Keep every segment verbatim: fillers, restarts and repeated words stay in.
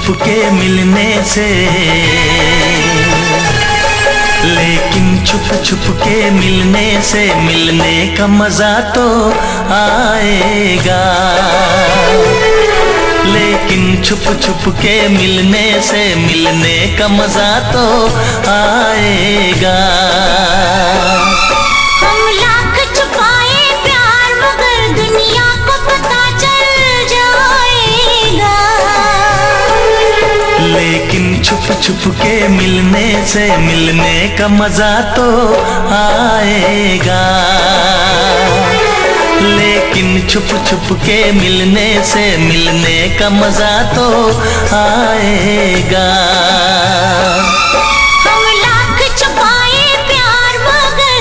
छुप के मिलने से, लेकिन छुप छुप के मिलने से मिलने का मजा तो आएगा। लेकिन छुप छुप के मिलने से मिलने का मजा तो आएगा। हम लाख छुपाए प्यार मगर दुनिया को पता चल जाएगा। लेकिन छुप छुप के मिलने से मिलने का मजा तो आएगा। लेकिन छुप छुप के मिलने से मिलने का मजा तो आएगा। हम लाख छुपाए प्यार मगर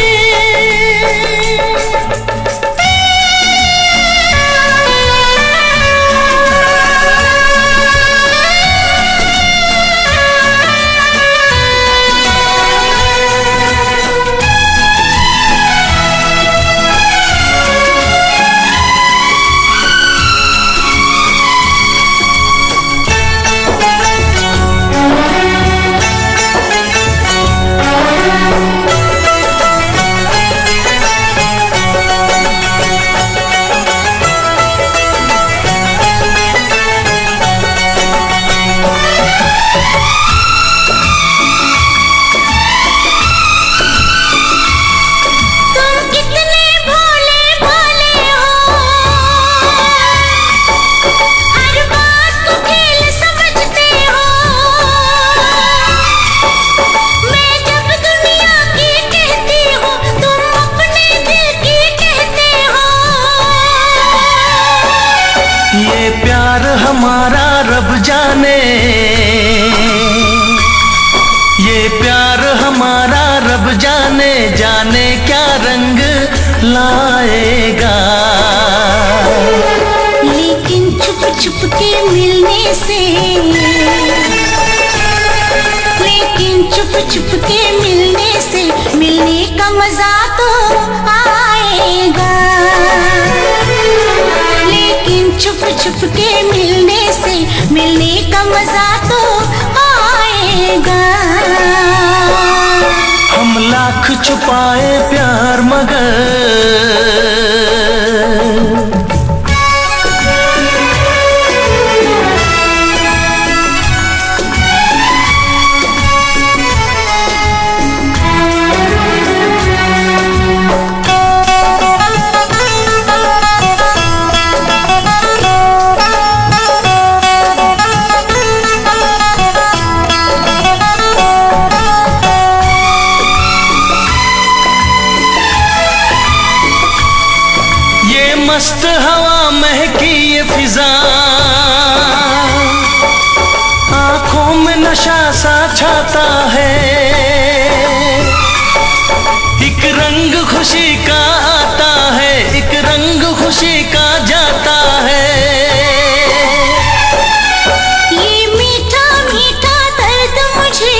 हमारा रब जाने, ये प्यार हमारा रब जाने, जाने क्या रंग लाएगा। लेकिन छुप छुप के मिलने से, लेकिन छुप छुप के मिलने से मिलने का मजा तो आएगा। लेकिन छुप छुप के मिलने से मिलने का मजा तो आएगा। हम लाख छुपाए प्यार मगर मस्त हवा महकी ये फिजा, आंखों में नशा सा छाता है। एक रंग खुशी का आता है, एक रंग खुशी का जाता है। ये मीठा मीठा दर्द मुझे,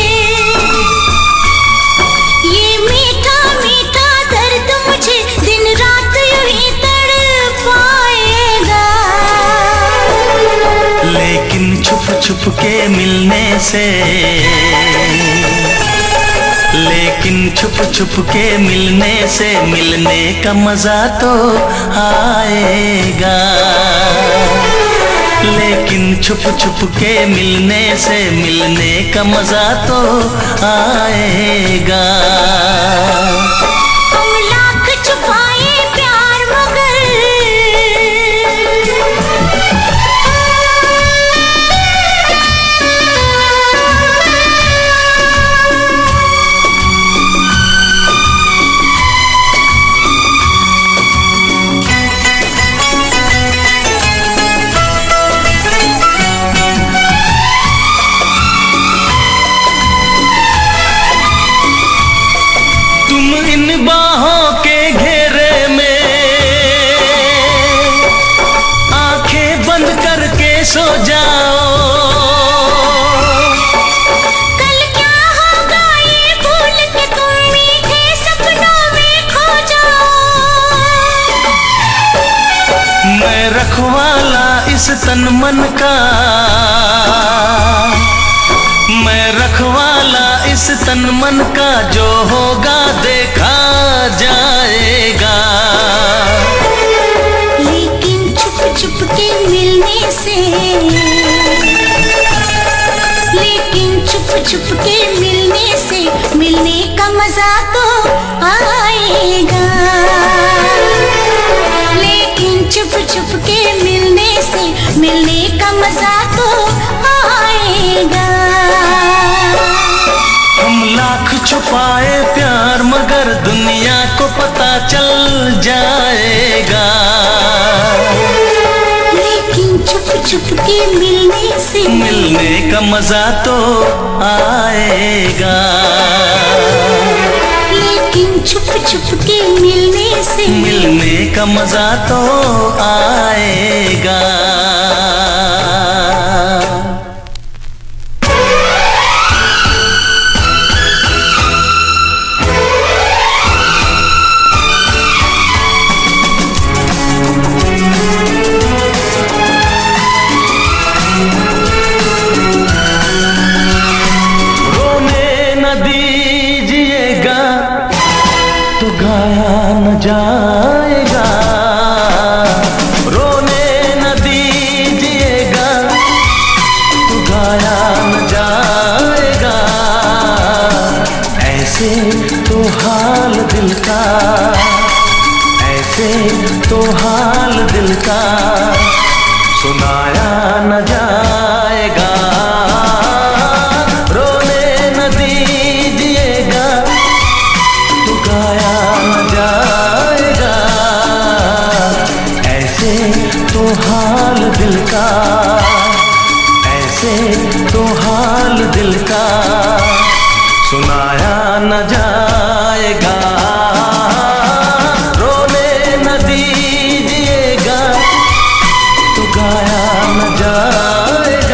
ये मीठा मीठा दर्द मुझे दिन रात यूं ही पाएगा। लेकिन छुप छुप के मिलने से, लेकिन छुप छुप के मिलने से मिलने का मजा तो आएगा। लेकिन छुप छुप के मिलने से मिलने का मजा तो आएगा। हम लाख छुपाए प्यार मगर इन बाहों के घेरे में आंखें बंद करके सो जाओ। कल क्या होगा ये भूल के तुम मीठे सपनों में खो जाओ। मैं रखवाला इस तन मन का, मैं रखवाला इस तन मन का, जो होगा देखा जाएगा। लेकिन छुप छुप के मिलने से, लेकिन छुप छुप के मिलने से मिलने का मजा तो आएगा। लेकिन छुप छुप के मिलने से मिलने का मजा तो आएगा। हम लाख छुपाए प्यार मगर दुनिया को पता चल जाएगा। लेकिन छुप छुप के मिलने से मिलने का मजा तो आएगा। लेकिन छुप छुप के मिलने से मिलने का मजा तो आएगा। तो गाया न जाएगा, रोने न दीजिएगा, तो गाया न जाएगा। ऐसे तो हाल दिल का, ऐसे तो हाल दिल का, सुनाया न जाएगा। रोने न दीजिएगा, तो गाया न जाएगा। ऐसे तो हाल दिल का, ऐसे तो हाल दिल का, सुनाया न जाएगा। रोने न दीजिएगा, तो गाया न जाएगा।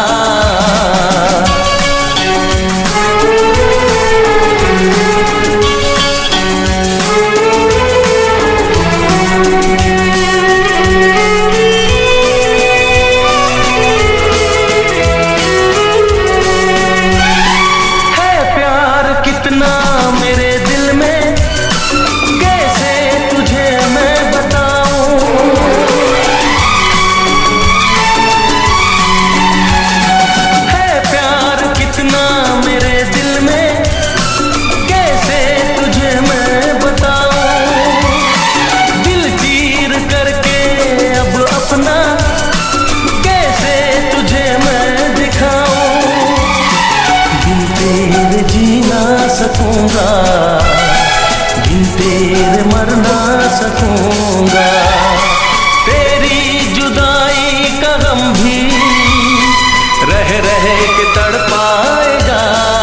सकूंगा बिन तेरे मर ना सकूंगा। तेरी जुदाई का गम भी रह रह के तड़पाएगा।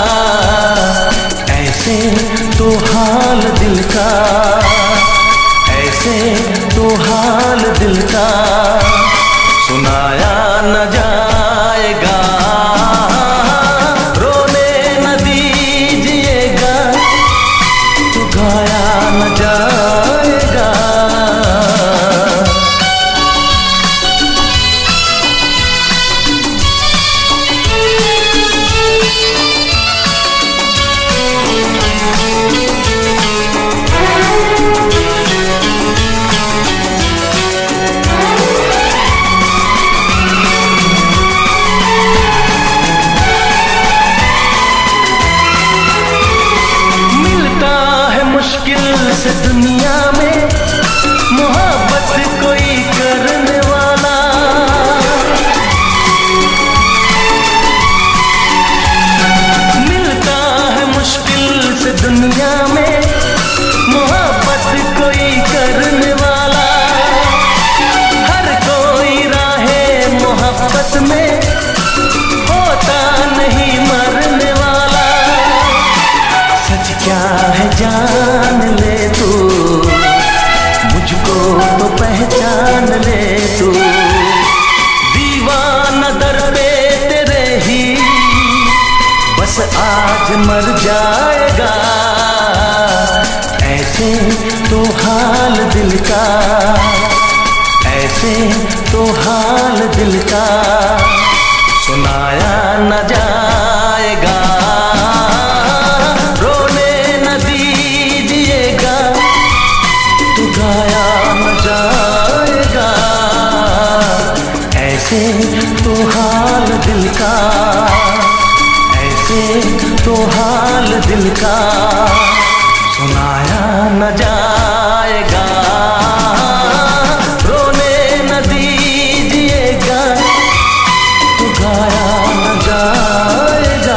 ऐसे तो हाल दिल का, ऐसे तो हाल दिल का, सुनाया न जाएगा। गाया न जाएगा। मुश्किल से दुनिया में मोहब्बत कोई करने वाला, मिलता है मुश्किल से दुनिया में मोहब्बत कोई करने वाला। हर कोई राहे मोहब्बत में होता नहीं मरने वाला। सच क्या है जान ले तू, मुझको तो पहचान ले तू। दीवाना दर पे तेरे ही बस आज मर जाएगा। ऐसे तो हाल दिल का, ऐसे ऐसे तो हाल दिल का सुनाया न जाएगा, रोने न दीजिएगा तो गाया न जाएगा। ऐसे तो हाल दिल का, ऐसे तो हाल दिल का सुनाया न जाएगा, रोने न दीजिएगा तो गाया न जाएगा।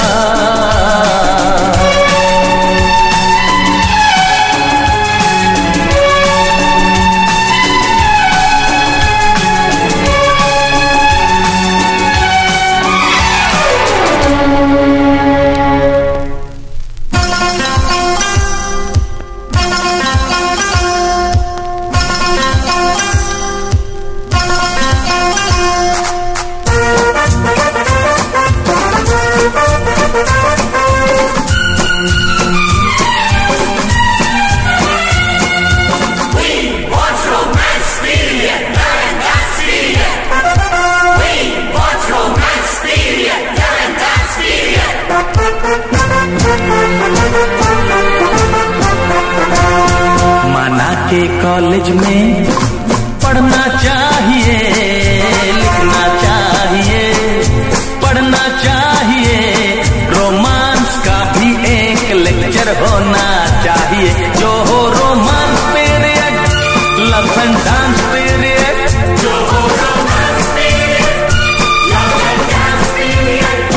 माना के कॉलेज में पढ़ना चाहिए, लिखना चाहिए, पढ़ना चाहिए, रोमांस का भी एक लेक्चर होना चाहिए, जो हो romance period, love and dance period, जो हो romance period, love and dance period.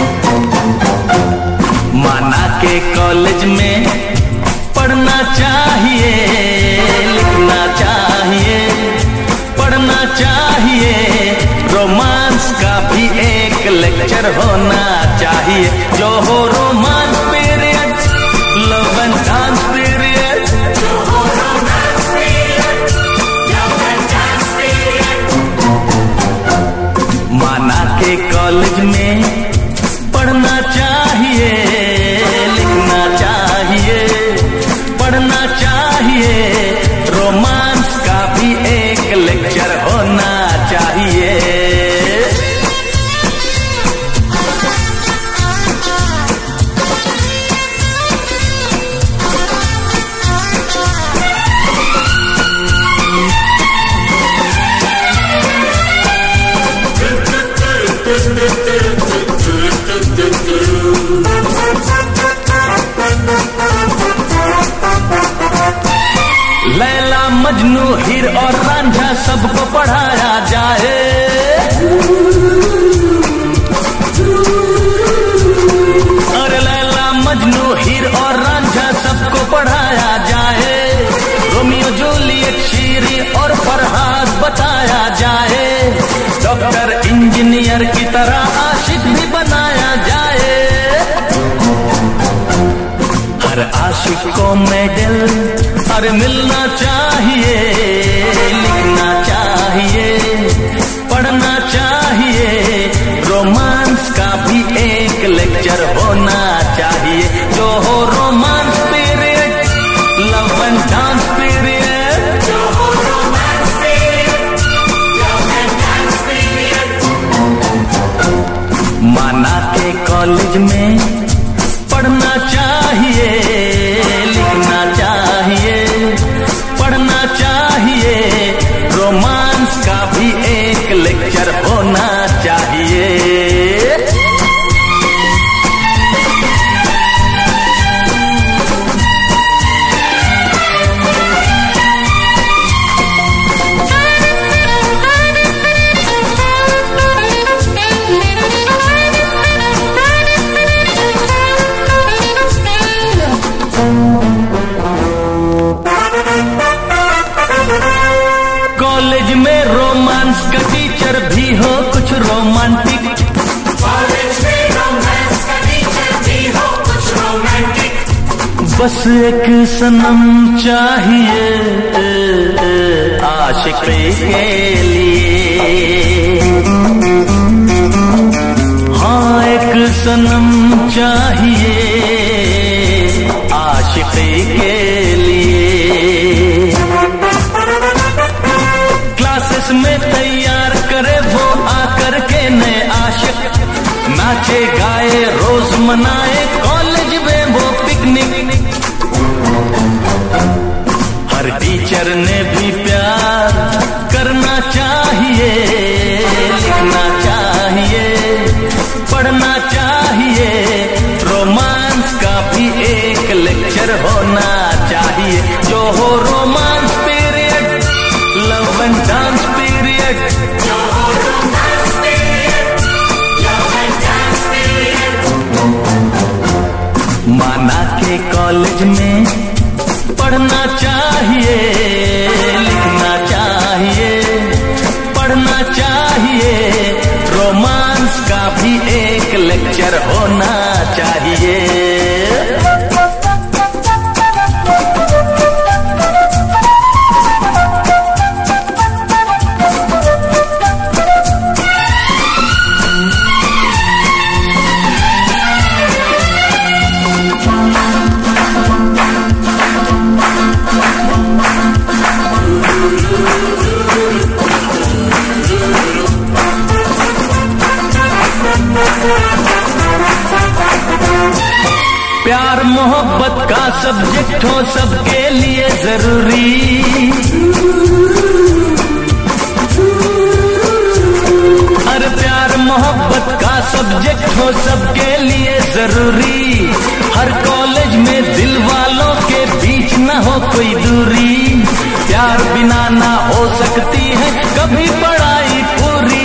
माना के कॉलेज में पढ़ना चाहिए, लिखना चाहिए, पढ़ना चाहिए, रोमांस का भी एक लेक्चर होना चाहिए, जो हो romance period, love and dance period, जो हो romance period, love and dance period. माना के कॉलेज में पढ़ना चाहिए, लिखना चाहिए, पढ़ना चाहिए, रोमांस का भी एक लेक्चर होना चाहिए। लैला मजनू हीर और रांझा सबको पढ़ाया जाए, और लैला मजनू हीर और रांझा सबको पढ़ाया जाए, रोमियो जूलियट शीरी और फरहाद बताया जाए, डॉक्टर इंजीनियर की तरह आशिक भी बनाया जाए। हर आशिक को मेडल अरे मिलना चाहिए, लिखना चाहिए, पढ़ना चाहिए, रोमांस का भी एक लेक्चर होना चाहिए, जो हो romance period, love and dance period, जो हो romance period, love and dance period. माना के कॉलेज में पढ़ना चाहिए, लिखना चाहिए, पढ़ना चाहिए, रोमांस का भी एक लेक्चर होना चाहिए। कॉलेज में रोमांस का टीचर भी हो कुछ रोमांटिक, कॉलेज में रोमांस का टीचर भी हो कुछ रोमांटिक, बस एक सनम चाहिए आशिकी के लिए, हाँ एक सनम चाहिए आशिकी के लिए। क्लासेस में तैयार लेक्चर होना चाहिए। प्यार मोहब्बत का सब्जेक्ट हो सबके लिए जरूरी, हर प्यार मोहब्बत का सब्जेक्ट हो सबके लिए जरूरी। हर कॉलेज में दिल वालों के बीच न हो कोई दूरी, प्यार बिना ना हो सकती है कभी पढ़ाई पूरी।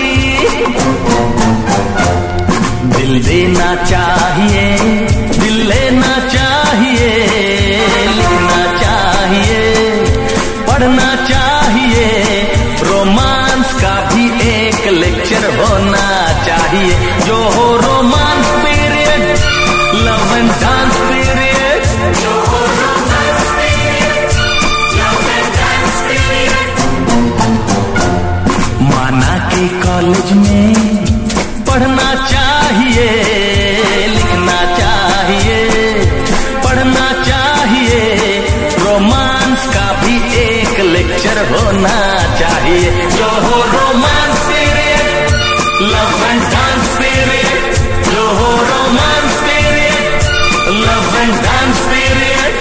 दिल देना चाहिए, दिल लेना चाहिए, लिखना चाहिए, पढ़ना चाहिए, रोमांस का भी एक लेक्चर होना चाहिए। जो हो romance period, love and dance period, जो हो romance period, love and dance period. माना के कॉलेज में पढ़ना चाहिए, लिखना चाहिए, पढ़ना चाहिए, रोमांस का भी एक लेक्चर होना चाहिए। जो हो romance period, love and dance period, जो हो romance period, love and dance period.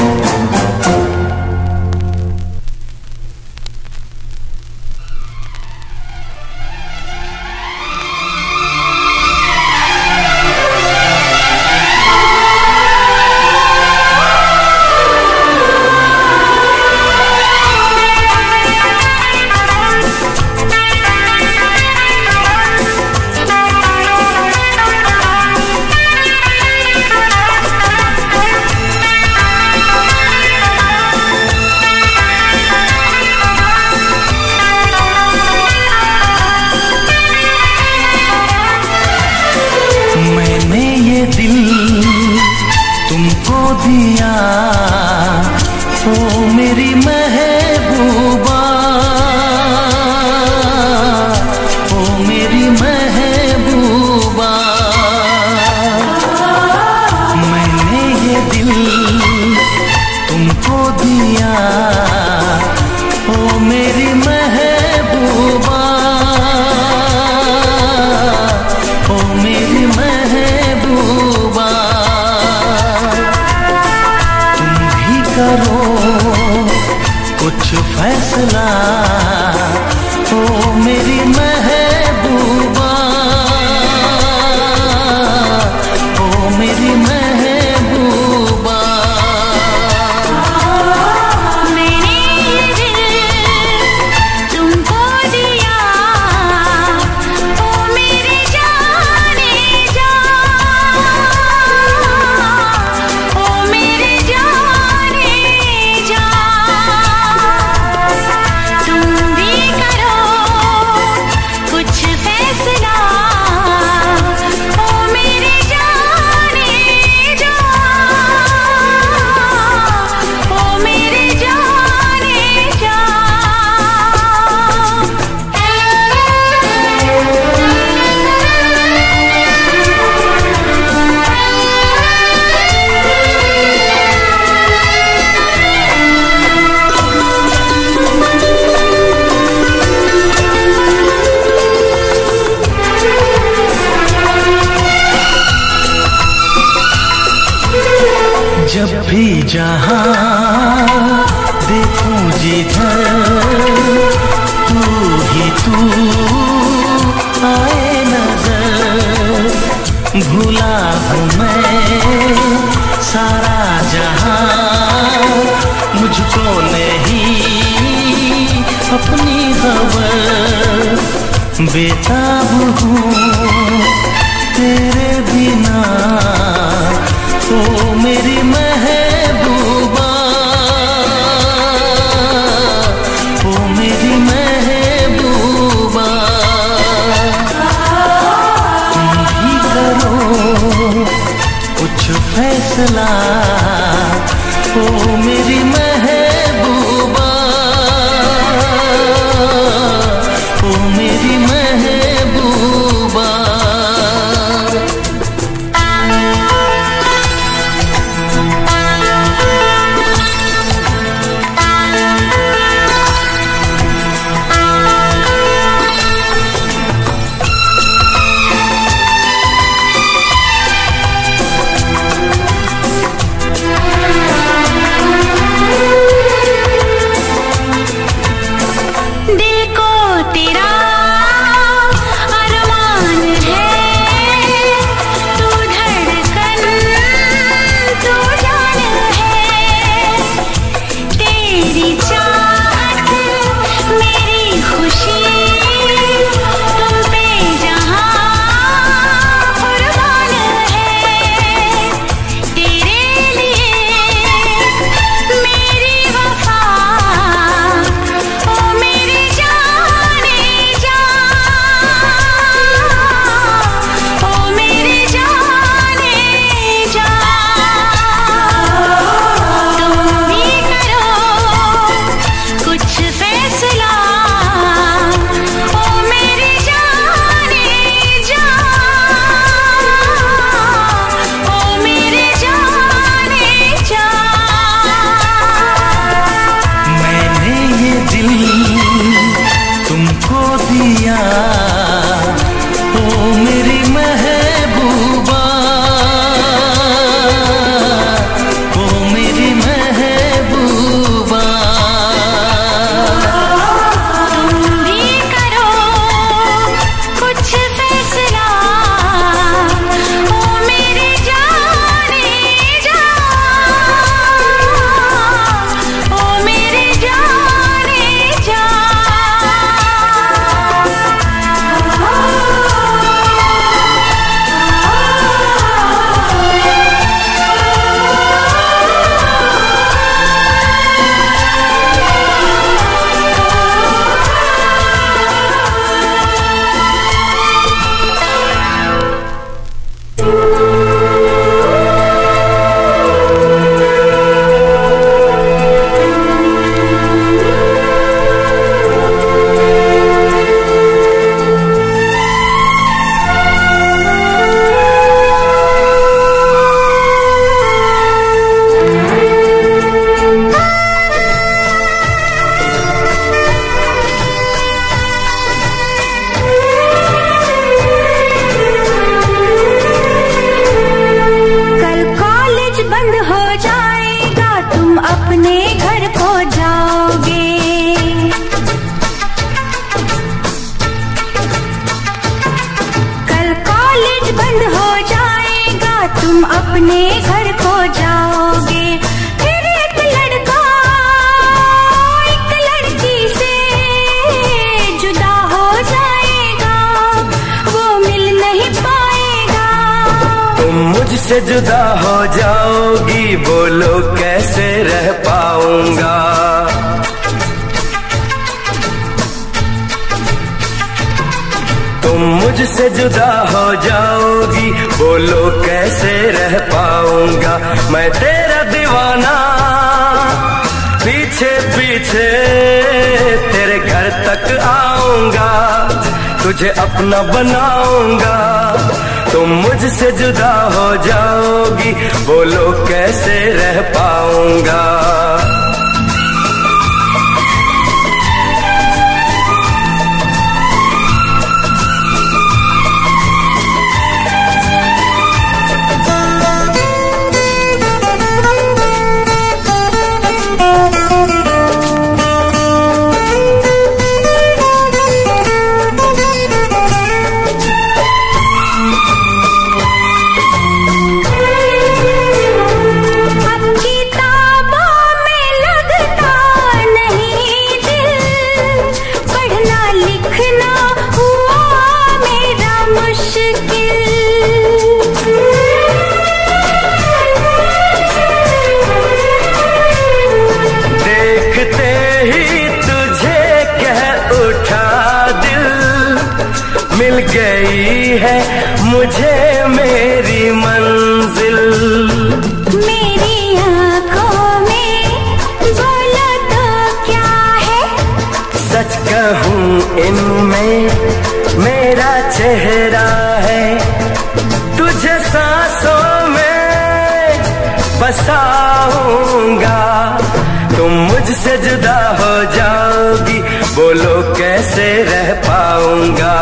दिया ओ मेरी महबूबा, ओ मेरी महबूबा, मैंने ये दिल तुमको दिया ओ मेरी महबूबा, ओ मेरी महबूबा। करो कुछ फैसला ओ मेरी महबूबा, ओ मेरी महबूबा। मैंने ये दिल तुमको दिया ओ मेरे जाने जा, ओ मेरे जाने जा। तुम भी करो कुछ फैसला ओ मेरे जाने जा, ओ मेरे जाने जा। जब भी जहां देखूं जिधर तू ही तू आए नजर। भूला हूँ मैं सारा जहां, मुझको नहीं अपनी खबर। बेताब हूँ तेरे बिना ओ मेरी महबूबा, ओ मेरी महबूबा। तुम भी करो महबूबा। अपने घर को जाओगे, फिर एक लड़का एक लड़की से जुदा हो जाएगा, वो मिल नहीं पाएगा। तुम मुझसे जुदा हो जाओगी, बोलो कैसे रह पाऊंगा। तुम मुझसे जुदा हो जाओगी, बोलो कैसे रह पाऊंगा। मैं तेरा दीवाना पीछे पीछे तेरे घर तक आऊंगा, तुझे अपना बनाऊंगा। तुम मुझसे जुदा हो जाओगी, बोलो कैसे रह पाऊंगा। मिल गई है मुझे मेरी मंजिल, मेरी आँखों में बोलो तो क्या है, सच कहूँ इनमें चेहरा है, तुझे सांसों में बसाऊंगा। तुम मुझसे जुदा हो जाओगी, बोलो कैसे रह पाऊंगा।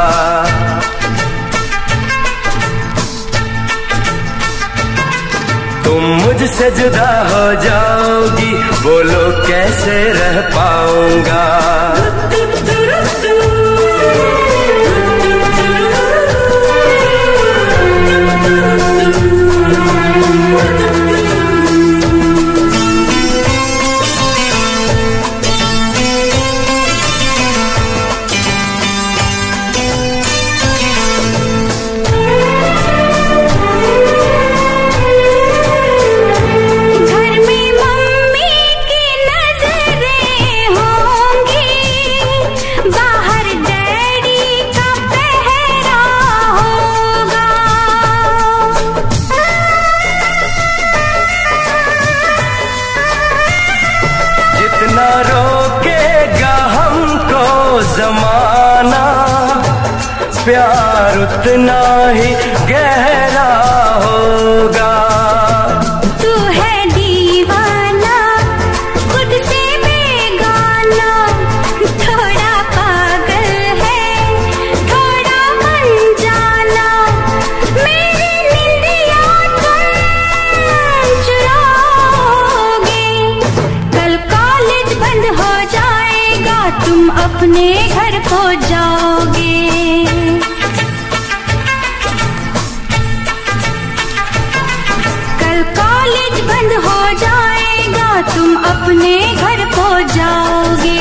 तुम मुझसे जुदा हो जाओगी, बोलो कैसे रह पाऊंगा। जमाना प्यार उतना ही गहरा होगा। तू है दीवाना खुद से बेगाना, थोड़ा पागल है थोड़ा अनजाना। मेरी निंदिया तुम चुराओगे, कल कॉलेज बंद हो जाएगा, तुम अपने घर को जाओगे। कल कॉलेज बंद हो जाएगा, तुम अपने घर को जाओगे।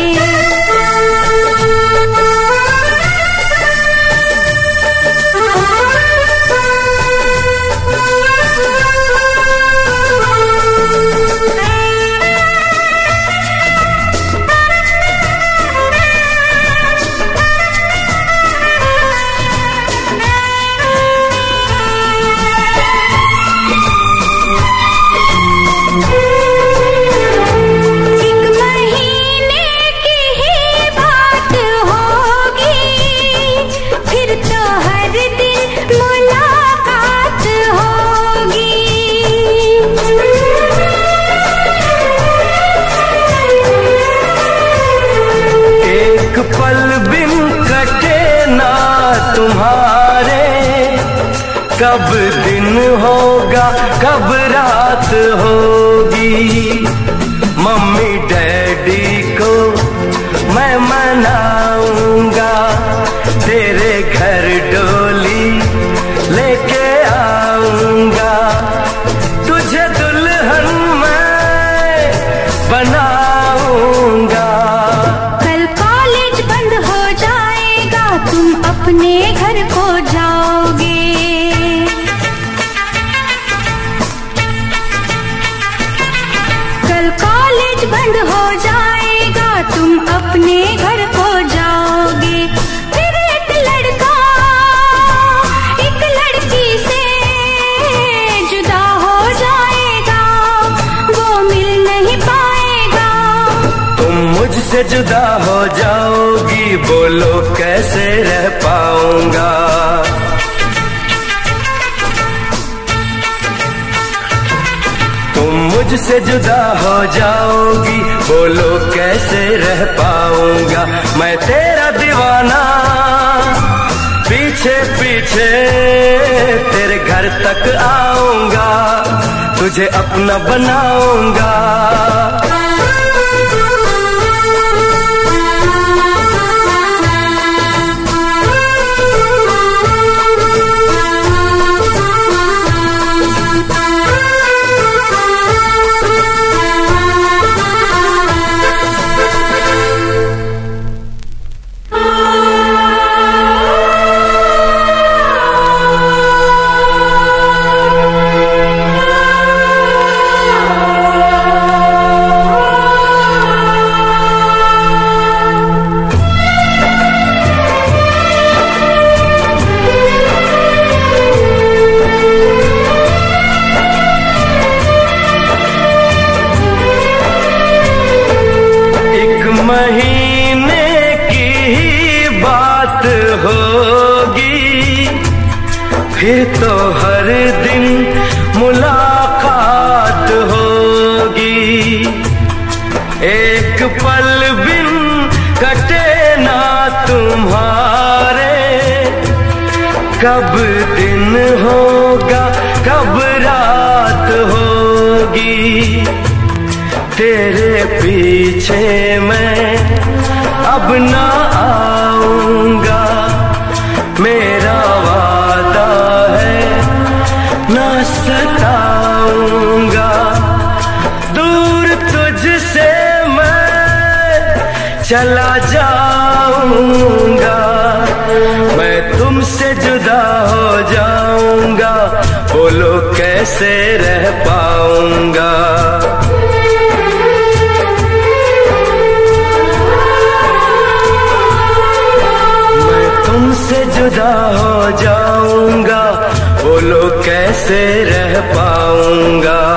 पल बिन कटे ना तुम्हारे, कब दिन होगा कब रात होगी। मम्मी डैडी को मैं मनाऊंगा, तेरे घर डोली लेके आऊंगा। तुझे दुल्हन मैं बनाऊंगा। तुम अपने घर को जाओगे। कल कॉलेज बंद हो जाएगा, तुम अपने घर को जाओगे। फिर एक लड़का एक लड़की से जुदा हो जाएगा, वो मिल नहीं पाएगा। तुम मुझसे जुदा हो जाओगी, बोलो कैसे रह पाऊंगा। तुम मुझसे जुदा हो जाओगी, बोलो कैसे रह पाऊंगा। मैं तेरा दीवाना पीछे पीछे तेरे घर तक आऊंगा, तुझे अपना बनाऊंगा। फिर तो हर दिन मुलाकात होगी। एक पल बिन कटे ना तुम्हारे, कब दिन होगा कब रात होगी। तेरे पीछे मैं अब ना आऊंगा, मेरा वादा है ना सताऊंगा। दूर तुझसे मैं चला जाऊंगा, मैं तुमसे जुदा हो जाऊंगा, बोलो कैसे रह पाऊंगा। मैं तुमसे जुदा हो जाऊंगा, बोलो कैसे रह पाऊंगा।